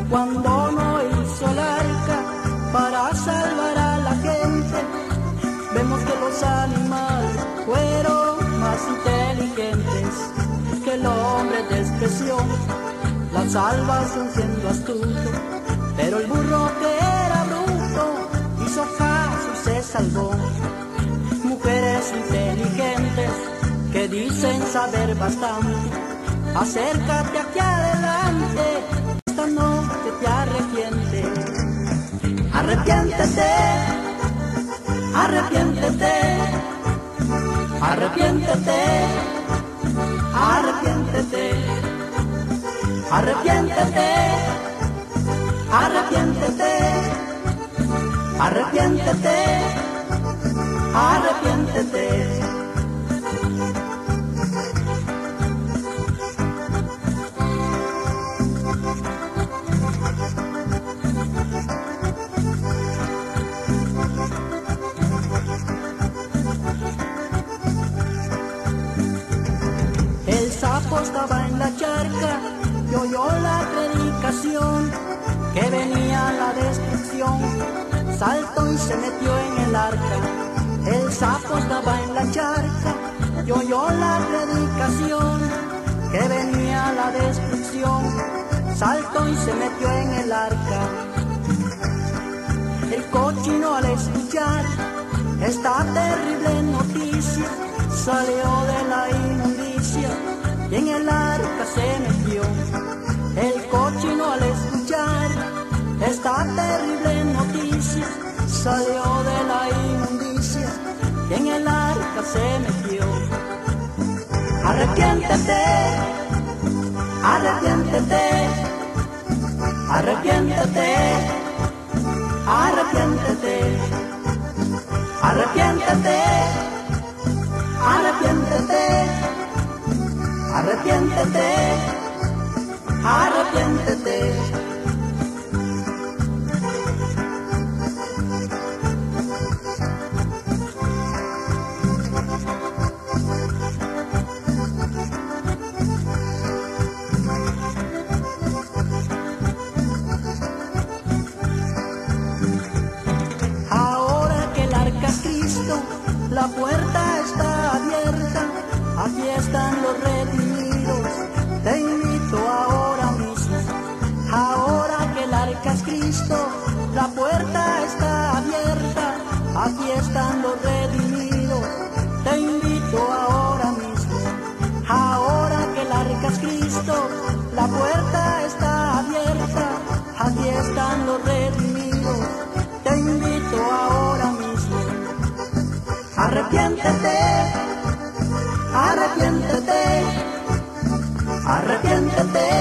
cuando no hizo el arca para salvar a la gente. Vemos que los animales fueron más inteligentes que el hombre despreció la salvación siendo astuto, pero el burro que era bruto hizo caso y se salvó. Mujeres inteligentes que dicen saber bastante, acércate aquí adelante, esta noche te arrepiente. Arrepiéntete, arrepiéntete, arrepiéntete, arrepiéntete, arrepiéntete, arrepiéntete, arrepiéntete, arrepiéntete. El sapo estaba en la charca y oyó la predicación, que venía la destrucción, saltó y se metió en el arca. El sapo estaba en la charca y oyó la predicación, que venía la destrucción, saltó y se metió en el arca. El cochino al escuchar esta terrible noticia salió de la inmundicia y en el arca se metió. El cochino al escuchar esta terrible noticia salió de la inmundicia y en el arca se metió. Arrepiéntete, arrepiéntete, arrepiéntete, arrepiéntete, arrepiéntete, arrepiéntete, arrepiéntete, arrepiéntete. Ahora que el arca es Cristo, la puerta está abierta, aquí están los redimidos, te invito ahora mismo. Ahora que el arca es Cristo, la puerta está abierta, aquí están los redimidos, te invito ahora mismo. Ahora que el arca es Cristo, la puerta está abierta, aquí están los redimidos, te invito ahora mismo. Arrepiéntete, arrepiéntete, arrepiéntete,